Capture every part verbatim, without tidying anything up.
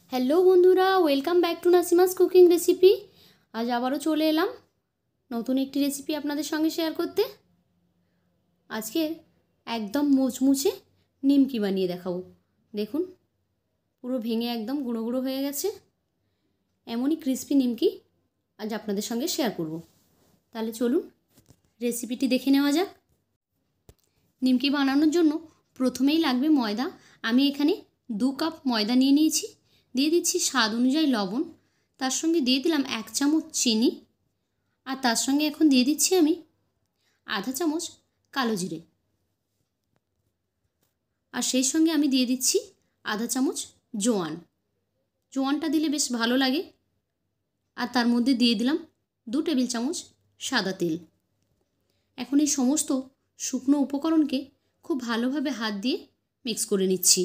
Hello বন্ধুরা, welcome back to Nasima's cooking recipe. আজ আবারও চলে এলাম নতুন একটি রেসিপি আপনাদের সঙ্গে শেয়ার করতে। আজকে একদম মুচমুচে নিমকি বানিয়ে দেখাবো। দেখুন, পুরো ভেঙে একদম গুঁড়ো গুঁড়ো হয়ে গেছে। এমনই ক্রিস্পি নিমকি আজ আপনাদের সঙ্গে শেয়ার করব। তাহলে চলুন রেসিপিটি দেখে নেওয়া যাক। নিমকি বানানোর জন্য প্রথমেই লাগবে ময়দা। আমি এখানে দু কাপ ময়দা নিয়ে নিয়েছি। দিয়ে দিচ্ছি স্বাদ অনুযায়ী লবণ, তার সঙ্গে দিয়ে দিলাম এক চামচ চিনি, আর তার সঙ্গে এখন দিয়ে দিচ্ছি আমি আধা চামচ কালো জিরে, আর সেই সঙ্গে আমি দিয়ে দিচ্ছি আধা চামচ জোয়ান। জোয়ানটা দিলে বেশ ভালো লাগে। আর তার মধ্যে দিয়ে দিলাম দু টেবিল চামচ সাদা তেল। এখন এই সমস্ত শুকনো উপকরণকে খুব ভালোভাবে হাত দিয়ে মিক্স করে নিচ্ছি।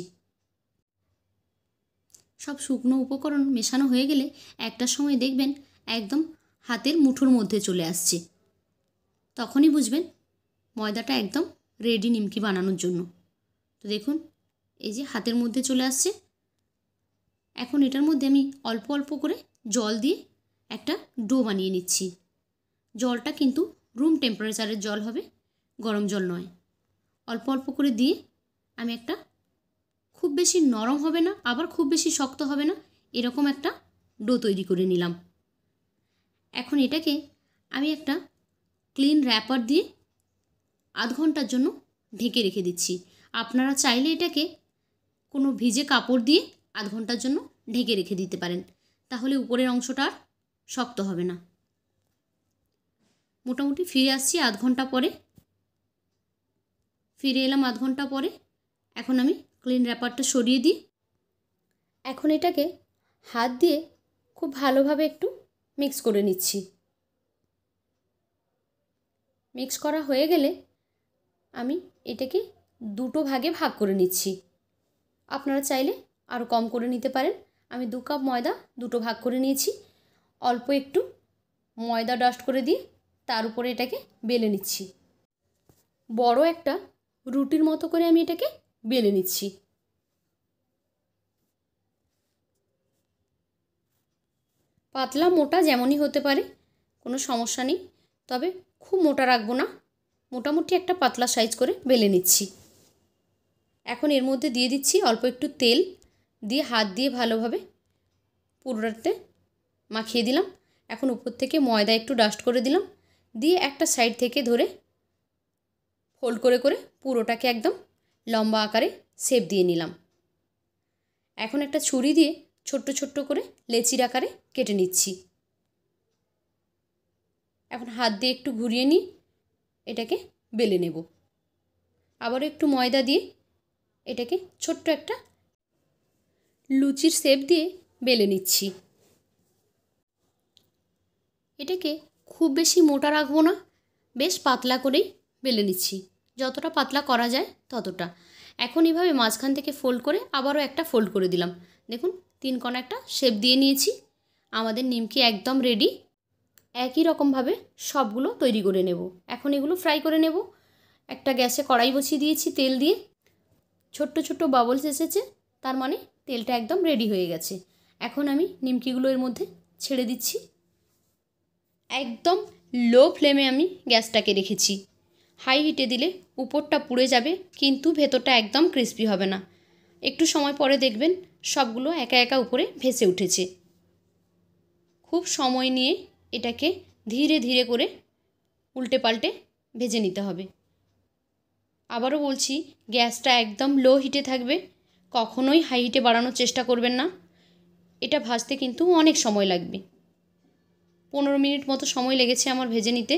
সব শুকনো উপকরণ মেশানো হয়ে গেলে একটা সময় দেখবেন একদম হাতের মুঠোর মধ্যে চলে আসছে। তখনই বুঝবেন ময়দাটা একদম রেডি নিমকি বানানোর জন্য। তো দেখুন, এই যে হাতের মধ্যে চলে আসছে। এখন এটার মধ্যে আমি অল্প অল্প করে জল দিয়ে একটা ডো বানিয়ে নিচ্ছি। জলটা কিন্তু রুম টেম্পারেচারের জল হবে, গরম জল নয়। অল্প অল্প করে দিয়ে আমি একটা, খুব বেশি নরম হবে না আবার খুব বেশি শক্ত হবে না, এরকম একটা ডো তৈরি করে নিলাম। এখন এটাকে আমি একটা ক্লিন র্যাপার দিয়ে আধ ঘন্টার জন্য ঢেকে রেখে দিচ্ছি। আপনারা চাইলে এটাকে কোনো ভিজে কাপড় দিয়ে আধ ঘন্টার জন্য ঢেকে রেখে দিতে পারেন, তাহলে উপরের অংশটা আর শক্ত হবে না। মোটামুটি ফিরে আসছি আধ ঘন্টা পরে। ফিরে এলাম আধ ঘন্টা পরে। এখন আমি ক্লিন র্যাপারটা সরিয়ে দিই। এখন এটাকে হাত দিয়ে খুব ভালোভাবে একটু মিক্স করে নিচ্ছি। মিক্স করা হয়ে গেলে আমি এটাকে দুটো ভাগে ভাগ করে নিচ্ছি। আপনারা চাইলে আরও কম করে নিতে পারেন। আমি দু কাপ ময়দা দুটো ভাগ করে নিয়েছি। অল্প একটু ময়দা ডাস্ট করে দিয়ে তার উপরে এটাকে বেলে নিচ্ছি। বড় একটা রুটির মতো করে আমি এটাকে বেলে নিচ্ছি। পাতলা মোটা যেমনই হতে পারে, কোনো সমস্যা নেই, তবে খুব মোটা রাখবো না। মোটামুটি একটা পাতলা সাইজ করে বেলে নিচ্ছি। এখন এর মধ্যে দিয়ে দিচ্ছি অল্প একটু তেল, দিয়ে হাত দিয়ে ভালোভাবে পুরোটাতে মাখিয়ে দিলাম। এখন উপর থেকে ময়দা একটু ডাস্ট করে দিলাম, দিয়ে একটা সাইড থেকে ধরে ফোল্ড করে করে পুরোটাকে একদম লম্বা আকারে শেপ দিয়ে নিলাম। এখন একটা ছুরি দিয়ে ছোট্ট ছোট্ট করে লেচির আকারে কেটে নিচ্ছি। এখন হাত দিয়ে একটু ঘুরিয়ে নিই, এটাকে বেলে নেব। আবারও একটু ময়দা দিয়ে এটাকে ছোট্ট একটা লুচির শেপ দিয়ে বেলে নিচ্ছি। এটাকে খুব বেশি মোটা রাখবো না, বেশ পাতলা করেই বেলে নিচ্ছি, যতটা পাতলা করা যায় ততটা। এখন এইভাবে মাঝখান থেকে ফোল্ড করে আবারও একটা ফোল্ড করে দিলাম। দেখুন, তিন কোণা একটা শেপ দিয়ে নিয়েছি। আমাদের নিমকি একদম রেডি। একই রকমভাবে সবগুলো তৈরি করে নেব। এখন এগুলো ফ্রাই করে নেব। একটা গ্যাসে কড়াই বসিয়ে দিয়েছি তেল দিয়ে। ছোট্ট ছোট্ট বাবলস এসেছে, তার মানে তেলটা একদম রেডি হয়ে গেছে। এখন আমি নিমকিগুলো এর মধ্যে ছেড়ে দিচ্ছি। একদম লো ফ্লেমে আমি গ্যাসটাকে রেখেছি। হাই হিটে দিলে উপরটা পুড়ে যাবে, কিন্তু ভেতরটা একদম ক্রিস্পি হবে না। একটু সময় পরে দেখবেন সবগুলো একা একা উপরে ভেসে উঠেছে। খুব সময় নিয়ে এটাকে ধীরে ধীরে করে উল্টে পাল্টে ভেজে নিতে হবে। আবারও বলছি, গ্যাসটা একদম লো হিটে থাকবে, কখনোই হাই হিটে বাড়ানোর চেষ্টা করবেন না। এটা ভাজতে কিন্তু অনেক সময় লাগবে। পনেরো মিনিট মতো সময় লেগেছে আমার ভেজে নিতে।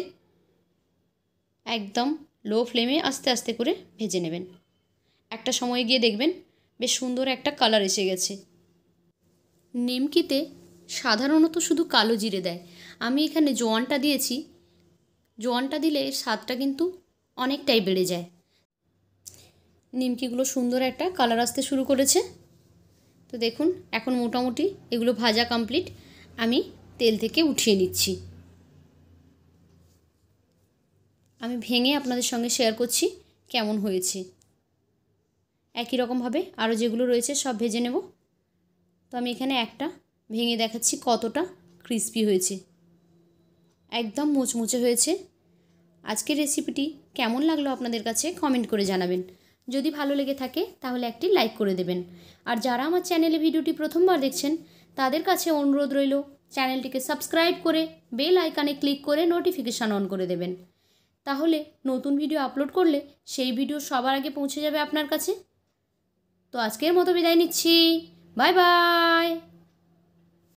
একদম লো ফ্লেমে আস্তে আস্তে করে ভেজে নেবেন। একটা সময় গিয়ে দেখবেন বেশ সুন্দর একটা কালার এসে গেছে। নিমকিতে সাধারণত শুধু কালো জিরে দেয়, আমি এখানে জোয়ানটা দিয়েছি। জোয়ানটা দিলে স্বাদটা কিন্তু অনেকটাই বেড়ে যায়। নিমকিগুলো সুন্দর একটা কালার আসতে শুরু করেছে। তো দেখুন, এখন মোটামুটি এগুলো ভাজা কমপ্লিট। আমি তেল থেকে উঠিয়ে নিচ্ছি। আমি ভেঙে আপনাদের সঙ্গে শেয়ার করছি কেমন হয়েছে। একই রকমভাবে আরও যেগুলো রয়েছে সব ভেজে নেব। তো আমি এখানে একটা ভেঙে দেখাচ্ছি কতটা ক্রিস্পি হয়েছে, একদম মুচমুচে হয়েছে। আজকের রেসিপিটি কেমন লাগলো আপনাদের কাছে কমেন্ট করে জানাবেন। যদি ভালো লেগে থাকে তাহলে একটি লাইক করে দেবেন। আর যারা আমার চ্যানেলে ভিডিওটি প্রথমবার দেখছেন তাদের কাছে অনুরোধ রইল চ্যানেলটিকে সাবস্ক্রাইব করে বেল আইকনে ক্লিক করে নোটিফিকেশান অন করে দেবেন। তাহলে নতুন ভিডিও আপলোড করলে সেই ভিডিও সবার আগে পৌঁছে যাবে আপনার কাছে। তো আজকের মতো বিদায় নিচ্ছি, বাই বাই।